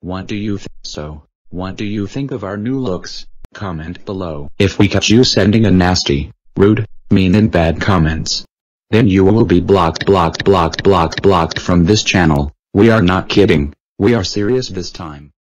What do you think? So, what do you think of our new looks? Comment below. If we catch you sending a nasty, rude, mean and bad comments, then you will be blocked from this channel. We are not kidding. We are serious this time.